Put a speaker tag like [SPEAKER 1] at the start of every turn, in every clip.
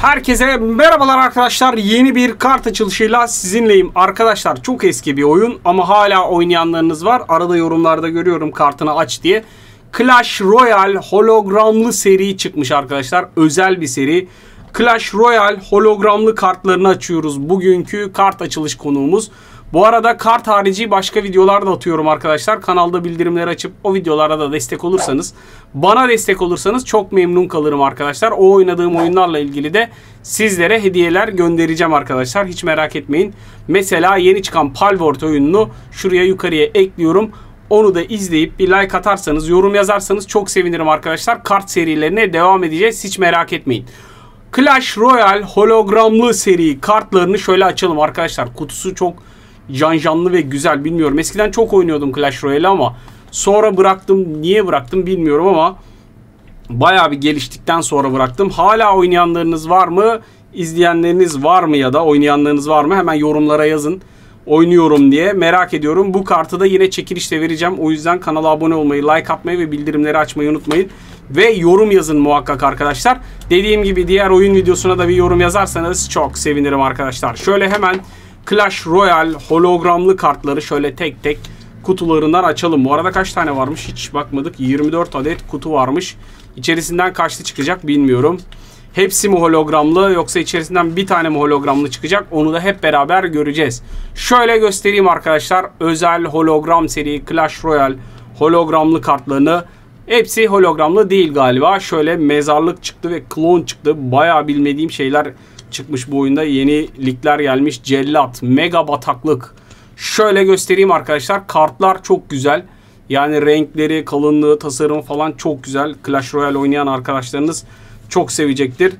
[SPEAKER 1] Herkese merhabalar arkadaşlar. Yeni bir kart açılışıyla sizinleyim. Arkadaşlar çok eski bir oyun ama hala oynayanlarınız var. Arada yorumlarda görüyorum kartını aç diye. Clash Royale hologramlı seri çıkmış arkadaşlar. Özel bir seri. Clash Royale hologramlı kartlarını açıyoruz. Bugünkü kart açılış konuğumuz. Bu arada kart harici başka videolar da atıyorum arkadaşlar. Kanalda bildirimleri açıp o videolara da destek olursanız, bana destek olursanız çok memnun kalırım arkadaşlar. O oynadığım oyunlarla ilgili de sizlere hediyeler göndereceğim arkadaşlar. Hiç merak etmeyin. Mesela yeni çıkan Palworld oyununu şuraya yukarıya ekliyorum. Onu da izleyip bir like atarsanız, yorum yazarsanız çok sevinirim arkadaşlar. Kart serilerine devam edeceğiz. Hiç merak etmeyin. Clash Royale hologramlı seri kartlarını şöyle açalım arkadaşlar. Kutusu çok canlı ve güzel, bilmiyorum. Eskiden çok oynuyordum Clash Royale ama sonra bıraktım. Niye bıraktım bilmiyorum ama bayağı bir geliştikten sonra bıraktım. Hala oynayanlarınız var mı? İzleyenleriniz var mı ya da oynayanlarınız var mı? Hemen yorumlara yazın. Oynuyorum diye, merak ediyorum. Bu kartı da yine çekilişte vereceğim. O yüzden kanala abone olmayı, like atmayı ve bildirimleri açmayı unutmayın. Ve yorum yazın muhakkak arkadaşlar. Dediğim gibi diğer oyun videosuna da bir yorum yazarsanız çok sevinirim arkadaşlar. Şöyle hemen Clash Royale hologramlı kartları şöyle tek tek kutularından açalım. Bu arada kaç tane varmış hiç bakmadık. 24 adet kutu varmış. İçerisinden kaçlı çıkacak bilmiyorum. Hepsi mi hologramlı yoksa içerisinden bir tane mi hologramlı çıkacak? Onu da hep beraber göreceğiz. Şöyle göstereyim arkadaşlar. Özel hologram seri Clash Royale hologramlı kartlarını. Hepsi hologramlı değil galiba. Şöyle mezarlık çıktı ve klon çıktı. Bayağı bilmediğim şeyler çıkmış bu oyunda. Yenilikler gelmiş. Cellat, mega bataklık. Şöyle göstereyim arkadaşlar. Kartlar çok güzel. Yani renkleri, kalınlığı, tasarımı falan çok güzel. Clash Royale oynayan arkadaşlarınız çok sevecektir.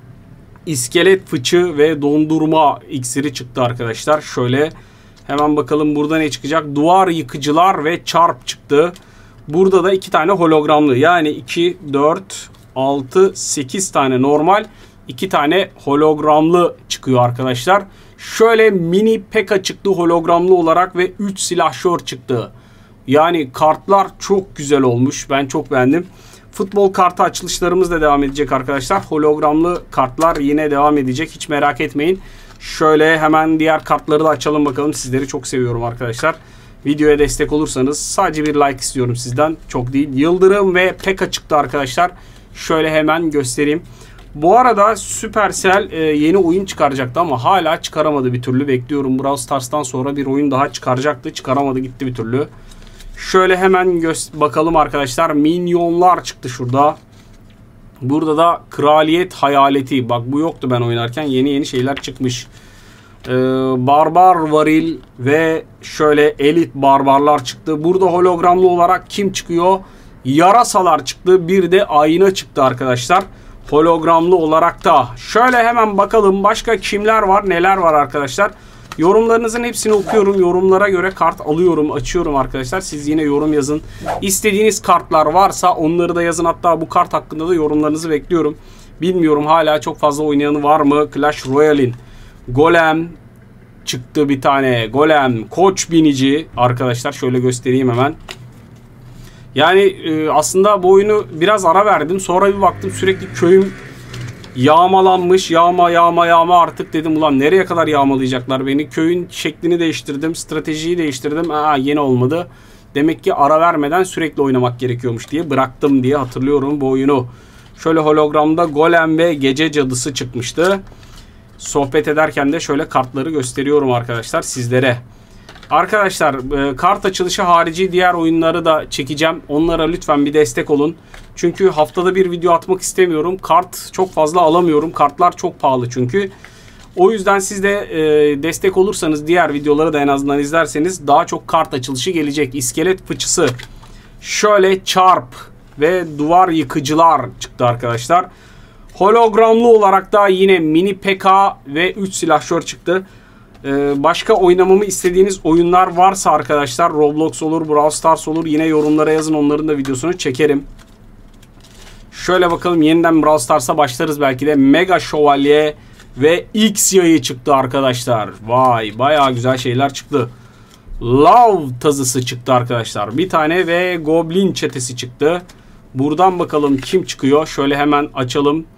[SPEAKER 1] İskelet fıçı ve dondurma iksiri çıktı arkadaşlar. Şöyle hemen bakalım burada ne çıkacak. Duvar yıkıcılar ve çarp çıktı. Burada da 2 tane hologramlı. Yani 2, 4, 6, 8 tane normal. 2 tane hologramlı çıkıyor arkadaşlar. Şöyle mini P.E.K.K.A çıktı hologramlı olarak ve 3 silahşör çıktı. Yani kartlar çok güzel olmuş. Ben çok beğendim. Futbol kartı açılışlarımız da devam edecek arkadaşlar. Hologramlı kartlar yine devam edecek. Hiç merak etmeyin. Şöyle hemen diğer kartları da açalım bakalım. Sizleri çok seviyorum arkadaşlar. Videoya destek olursanız sadece bir like istiyorum sizden. Çok değil. Yıldırım ve P.E.K.K.A çıktı arkadaşlar. Şöyle hemen göstereyim. Bu arada Supercell yeni oyun çıkaracaktı ama hala çıkaramadı bir türlü. Bekliyorum. Brawl Stars'tan sonra bir oyun daha çıkaracaktı. Çıkaramadı, gitti bir türlü. Şöyle hemen bakalım arkadaşlar. Minyonlar çıktı şurada. Burada da Kraliyet Hayaleti. Bak bu yoktu ben oynarken. Yeni şeyler çıkmış. Barbar Varil ve şöyle Elit Barbarlar çıktı. Burada hologramlı olarak kim çıkıyor? Yarasalar çıktı. Bir de ayna çıktı arkadaşlar. Hologramlı olarak da. Şöyle hemen bakalım başka kimler var, neler var arkadaşlar. Yorumlarınızın hepsini okuyorum. Yorumlara göre kart alıyorum, açıyorum arkadaşlar. Siz yine yorum yazın. İstediğiniz kartlar varsa onları da yazın. Hatta bu kart hakkında da yorumlarınızı bekliyorum. Bilmiyorum hala çok fazla oynayanı var mı? Clash Royale'in Golem çıktı bir tane. Golem, Koç binici arkadaşlar. Şöyle göstereyim hemen. Yani aslında bu oyunu biraz ara verdim. Sonra bir baktım sürekli köyüm yağmalanmış. Yağma artık dedim ulan nereye kadar yağmalayacaklar beni. Köyün şeklini değiştirdim. Stratejiyi değiştirdim. Yeni olmadı. Demek ki ara vermeden sürekli oynamak gerekiyormuş diye bıraktım diye hatırlıyorum bu oyunu. Şöyle hologramda Golem ve Gece Cadısı çıkmıştı. Sohbet ederken de şöyle kartları gösteriyorum arkadaşlar sizlere. Arkadaşlar kart açılışı harici diğer oyunları da çekeceğim. Onlara lütfen bir destek olun. Çünkü haftada bir video atmak istemiyorum. Kart çok fazla alamıyorum. Kartlar çok pahalı çünkü. O yüzden siz de destek olursanız diğer videoları da en azından izlerseniz daha çok kart açılışı gelecek. İskelet fıçısı. Şöyle çarp ve duvar yıkıcılar çıktı arkadaşlar. Hologramlı olarak da yine mini P.E.K.K.A ve 3 silahşör çıktı. Başka oynamamı istediğiniz oyunlar varsa arkadaşlar, Roblox olur, Brawl Stars olur, yine yorumlara yazın, onların da videosunu çekerim. Şöyle bakalım, yeniden Brawl Stars'a başlarız belki de. Mega Şövalye ve X yayı çıktı arkadaşlar. Vay, bayağı güzel şeyler çıktı. Lav tazısı çıktı arkadaşlar. Bir tane ve Goblin çetesi çıktı. Buradan bakalım kim çıkıyor. Şöyle hemen açalım.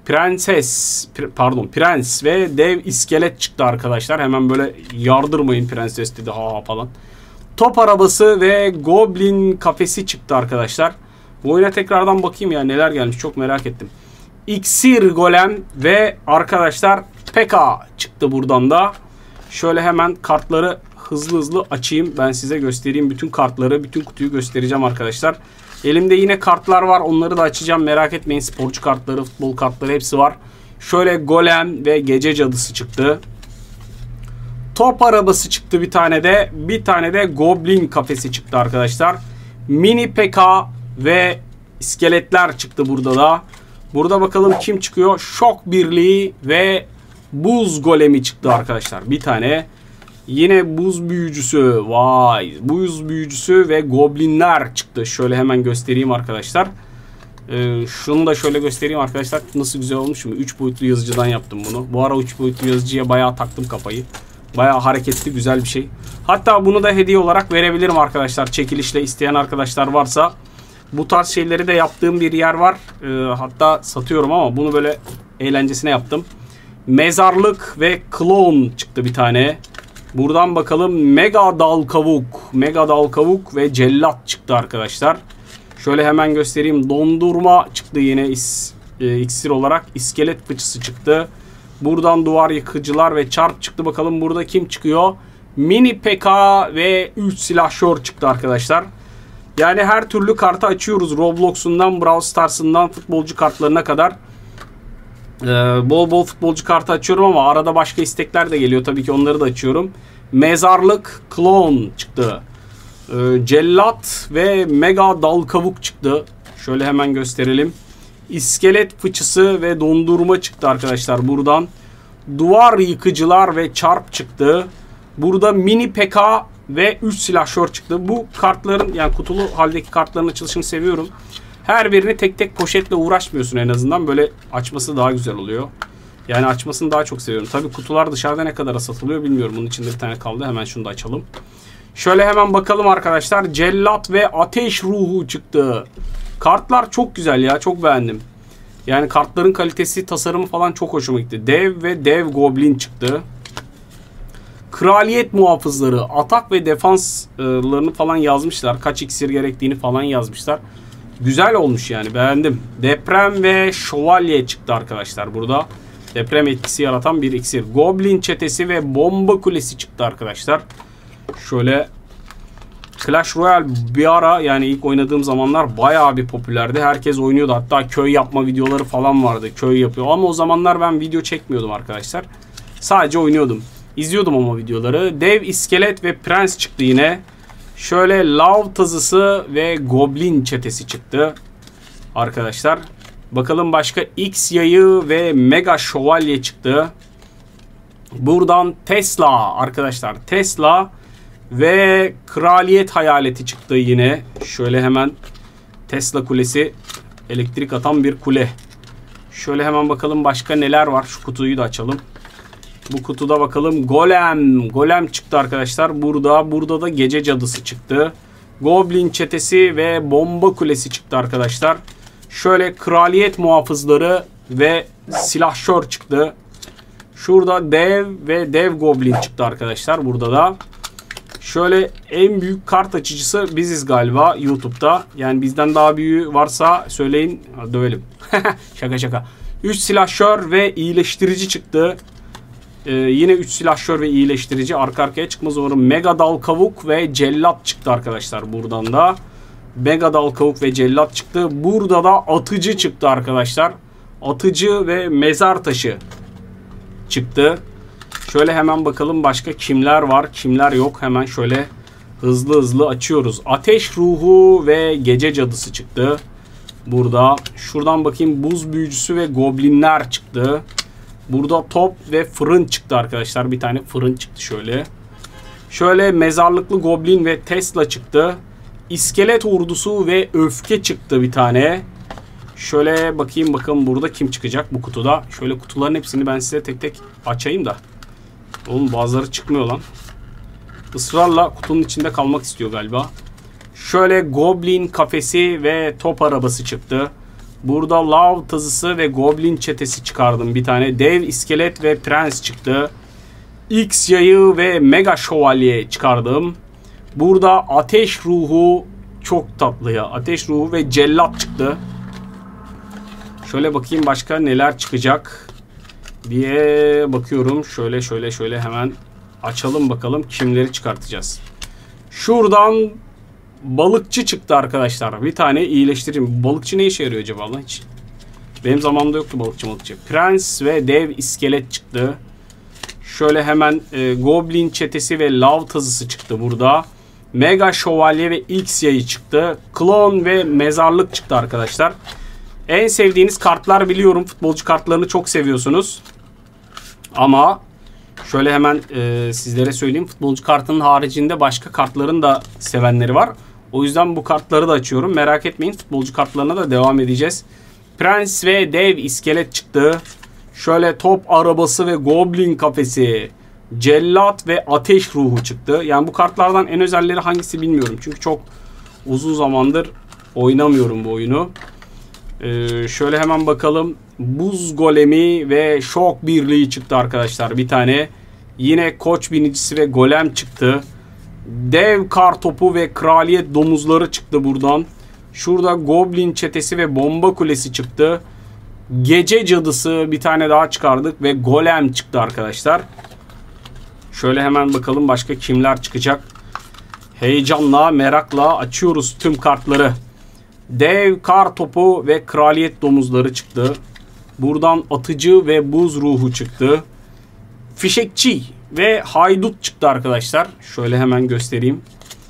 [SPEAKER 1] Prens ve dev iskelet çıktı arkadaşlar. Hemen böyle yardırmayın prenses dedi ha falan. Top arabası ve goblin kafesi çıktı arkadaşlar. Bu oyuna tekrardan bakayım ya neler gelmiş, çok merak ettim. İksir golem ve arkadaşlar P.K. çıktı buradan da. Şöyle hemen kartları hızlı açayım. Ben size göstereyim bütün kartları, bütün kutuyu göstereceğim arkadaşlar. Elimde yine kartlar var, onları da açacağım, merak etmeyin. Sporcu kartları, futbol kartları hepsi var. Şöyle golem ve gece cadısı çıktı. Top arabası çıktı bir tane de goblin kafesi çıktı arkadaşlar. Mini P.K. ve iskeletler çıktı burada da. Burada bakalım kim çıkıyor? Şok birliği ve buz golemi çıktı arkadaşlar. Bir tane. Yine buz büyücüsü. Vay. Buz büyücüsü ve goblinler çıktı. Şöyle hemen göstereyim arkadaşlar. Şunu da şöyle göstereyim arkadaşlar. Nasıl güzel olmuş mu? 3 boyutlu yazıcıdan yaptım bunu. Bu ara 3 boyutlu yazıcıya bayağı taktım kafayı. Bayağı hareketli, güzel bir şey. Hatta bunu da hediye olarak verebilirim arkadaşlar. Çekilişle isteyen arkadaşlar varsa. Bu tarz şeyleri de yaptığım bir yer var. Hatta satıyorum ama bunu böyle eğlencesine yaptım. Mezarlık ve klon çıktı bir tane. Buradan bakalım mega dal kavuk ve cellat çıktı arkadaşlar. Şöyle hemen göstereyim. Dondurma çıktı yine iksir olarak. İskelet fıçısı çıktı. Buradan duvar yıkıcılar ve çarp çıktı. Bakalım burada kim çıkıyor? Mini P.K. ve 3 silahşör çıktı arkadaşlar. Yani her türlü kartı açıyoruz. Roblox'undan, Brawl Stars'ından futbolcu kartlarına kadar. Bol futbolcu kartı açıyorum ama arada başka istekler de geliyor. Tabii ki onları da açıyorum. Mezarlık klon çıktı. Cellat ve mega dal kavuk çıktı. Şöyle hemen gösterelim. İskelet fıçısı ve dondurma çıktı arkadaşlar buradan. Duvar yıkıcılar ve çarp çıktı. Burada mini P.K. ve 3 silahşör çıktı. Bu kartların, yani kutulu haldeki kartların açılışını seviyorum. Her birini tek tek poşetle uğraşmıyorsun en azından. Böyle açması daha güzel oluyor. Yani açmasını daha çok seviyorum. Tabii kutular dışarıda ne kadara satılıyor bilmiyorum. Bunun içinde bir tane kaldı. Hemen şunu da açalım. Şöyle hemen bakalım arkadaşlar. Cellat ve ateş ruhu çıktı. Kartlar çok güzel ya. Çok beğendim. Yani kartların kalitesi, tasarımı falan çok hoşuma gitti. Dev ve dev goblin çıktı. Kraliyet muhafızları. Atak ve defanslarını falan yazmışlar. Kaç iksir gerektiğini falan yazmışlar. Güzel olmuş yani, beğendim. Deprem ve şövalye çıktı arkadaşlar burada. Deprem etkisi yaratan bir iksir. Goblin çetesi ve bomba kulesi çıktı arkadaşlar. Şöyle Clash Royale bir ara, yani ilk oynadığım zamanlar bayağı bir popülerdi. Herkes oynuyordu. Hatta köy yapma videoları falan vardı. Köy yapıyor. Ama o zamanlar ben video çekmiyordum arkadaşlar. Sadece oynuyordum. İzliyordum ama videoları. Dev iskelet ve prens çıktı yine. Şöyle lav tazısı ve goblin çetesi çıktı arkadaşlar. Bakalım başka X yayı ve mega şövalye çıktı. Buradan Tesla arkadaşlar. Tesla ve kraliyet hayaleti çıktı yine. Şöyle hemen Tesla kulesi, elektrik atan bir kule. Şöyle hemen bakalım başka neler var. Şu kutuyu da açalım. Bu kutuda bakalım golem çıktı arkadaşlar. Burada da gece cadısı çıktı. Goblin çetesi ve bomba kulesi çıktı arkadaşlar. Şöyle kraliyet muhafızları ve silahşör çıktı. Şurada dev ve dev goblin çıktı arkadaşlar. Burada da şöyle en büyük kart açıcısı biziz galiba YouTube'da. Yani bizden daha büyüğü varsa söyleyin, dövelim. Şaka. 3 silahşör ve iyileştirici çıktı. Yine 3 silahşör ve iyileştirici arka arkaya çıkmaz umarım. Mega dal kavuk ve cellat çıktı arkadaşlar buradan da. Mega dal kavuk ve cellat çıktı. Burada da atıcı çıktı arkadaşlar. Atıcı ve mezar taşı çıktı. Şöyle hemen bakalım başka kimler var, kimler yok. Hemen şöyle hızlı açıyoruz. Ateş ruhu ve gece cadısı çıktı. Burada. Şuradan bakayım, buz büyücüsü ve goblinler çıktı. Burada top ve fırın çıktı arkadaşlar. Bir tane fırın çıktı şöyle. Şöyle mezarlıklı goblin ve Tesla çıktı. İskelet ordusu ve öfke çıktı bir tane. Şöyle bakayım bakalım burada kim çıkacak bu kutuda. Şöyle kutuların hepsini ben size tek tek açayım da. Oğlum bazıları çıkmıyor lan. Israrla kutunun içinde kalmak istiyor galiba. Şöyle goblin kafesi ve top arabası çıktı. Burada lav tazısı ve goblin çetesi çıkardım bir tane. Dev iskelet ve prens çıktı. X yayı ve mega şövalye çıkardım. Burada ateş ruhu, çok tatlı ya. Ateş ruhu ve cellat çıktı. Şöyle bakayım başka neler çıkacak diye bakıyorum. Şöyle hemen açalım bakalım kimleri çıkartacağız. Şuradan balıkçı çıktı arkadaşlar. Bir tane iyileştireyim. Balıkçı ne işe yarıyor acaba lan hiç? Benim zamanımda yoktu balıkçı. Prens ve dev iskelet çıktı. Şöyle hemen goblin çetesi ve lav tazısı çıktı burada. Mega şövalye ve X yayı çıktı. Klon ve mezarlık çıktı arkadaşlar. En sevdiğiniz kartlar biliyorum. Futbolcu kartlarını çok seviyorsunuz. Ama şöyle hemen sizlere söyleyeyim. Futbolcu kartının haricinde başka kartların da sevenleri var. O yüzden bu kartları da açıyorum. Merak etmeyin. Futbolcu kartlarına da devam edeceğiz. Prens ve dev iskelet çıktı. Şöyle top arabası ve goblin kafesi. Cellat ve ateş ruhu çıktı. Yani bu kartlardan en özelleri hangisi bilmiyorum. Çünkü çok uzun zamandır oynamıyorum bu oyunu. Şöyle hemen bakalım. Buz golemi ve şok birliği çıktı arkadaşlar. Bir tane. Yine koç binicisi ve golem çıktı. Dev kartopu ve kraliyet domuzları çıktı buradan. Şurada goblin çetesi ve bomba kulesi çıktı. Gece cadısı bir tane daha çıkardık ve golem çıktı arkadaşlar. Şöyle hemen bakalım başka kimler çıkacak. Heyecanla, merakla açıyoruz tüm kartları. Dev kartopu ve kraliyet domuzları çıktı. Buradan atıcı ve buz ruhu çıktı. Fişekçi ve haydut çıktı arkadaşlar. Şöyle hemen göstereyim.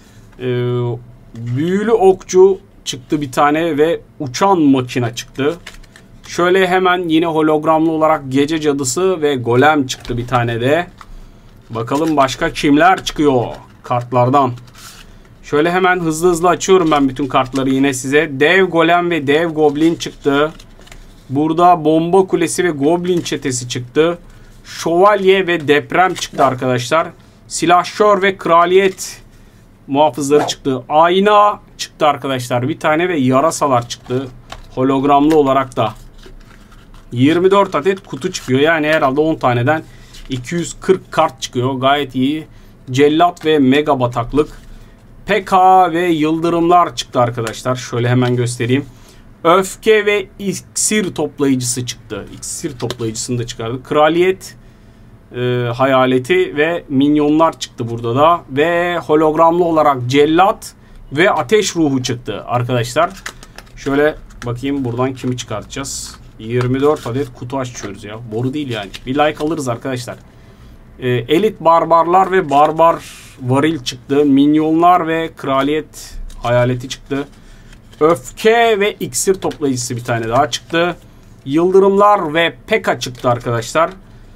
[SPEAKER 1] Büyülü okçu çıktı bir tane ve uçan makina çıktı. Şöyle hemen yine hologramlı olarak gece cadısı ve golem çıktı bir tane de. Bakalım başka kimler çıkıyor kartlardan. Şöyle hemen hızlı açıyorum ben bütün kartları yine size. Dev golem ve dev goblin çıktı. Burada bomba kulesi ve goblin çetesi çıktı. Şövalye ve deprem çıktı arkadaşlar. Silahşör ve kraliyet muhafızları çıktı. Ayna çıktı arkadaşlar bir tane ve yarasalar çıktı. Hologramlı olarak da. 24 adet kutu çıkıyor. Yani herhalde 10 taneden 240 kart çıkıyor. Gayet iyi. Cellat ve mega bataklık. PK ve yıldırımlar çıktı arkadaşlar. Şöyle hemen göstereyim. Öfke ve iksir toplayıcısı çıktı. İksir toplayıcısını da çıkardık. Kraliyet hayaleti ve minyonlar çıktı burada da. Ve hologramlı olarak cellat ve ateş ruhu çıktı arkadaşlar. Şöyle bakayım buradan kimi çıkartacağız. 24 adet kutu açıyoruz ya. Boru değil yani. Bir like alırız arkadaşlar. Elit barbarlar ve barbar varil çıktı. Minyonlar ve kraliyet hayaleti çıktı. Öfke ve iksir toplayıcısı bir tane daha çıktı. Yıldırımlar ve peka çıktı arkadaşlar.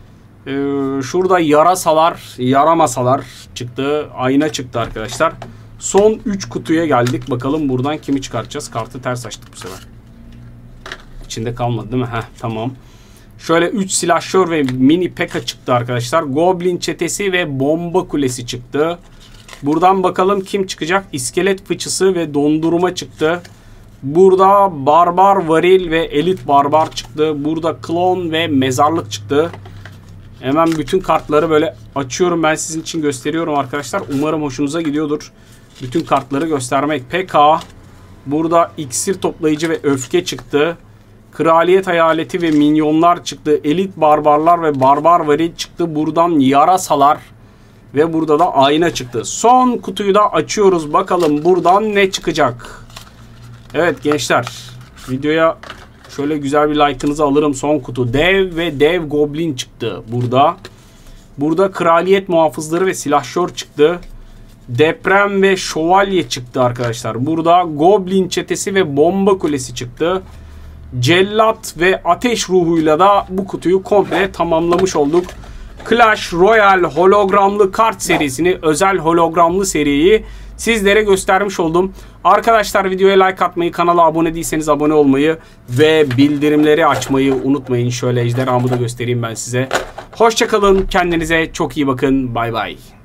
[SPEAKER 1] Şurada yarasalar, yaramasalar çıktı. Ayna çıktı arkadaşlar. Son 3 kutuya geldik. Bakalım buradan kimi çıkartacağız. Kartı ters açtık bu sefer. İçinde kalmadı değil mi? Heh, tamam. Şöyle 3 silahşör ve mini peka çıktı arkadaşlar. Goblin çetesi ve bomba kulesi çıktı. Buradan bakalım kim çıkacak? İskelet fıçısı ve dondurma çıktı. Burada barbar varil ve elit barbar çıktı. Burada klon ve mezarlık çıktı. Hemen bütün kartları böyle açıyorum. Ben sizin için gösteriyorum arkadaşlar. Umarım hoşunuza gidiyordur. Bütün kartları göstermek. PK. Burada iksir toplayıcı ve öfke çıktı. Kraliyet hayaleti ve minyonlar çıktı. Elit barbarlar ve barbar varil çıktı. Buradan yarasalar ve burada da ayna çıktı. Son kutuyu da açıyoruz. Bakalım buradan ne çıkacak. Evet gençler. Videoya şöyle güzel bir like'ınızı alırım. Son kutu. Dev ve dev goblin çıktı burada. Burada kraliyet muhafızları ve silahşör çıktı. Deprem ve şövalye çıktı arkadaşlar. Burada goblin çetesi ve bomba kulesi çıktı. Cellat ve ateş ruhuyla da bu kutuyu komple tamamlamış olduk. Clash Royale hologramlı kart serisini, özel hologramlı seriyi sizlere göstermiş oldum. Arkadaşlar videoya like atmayı, kanala abone değilseniz abone olmayı ve bildirimleri açmayı unutmayın. Şöyle ejderhamı da göstereyim ben size. Hoşça kalın, kendinize çok iyi bakın. Bay bay.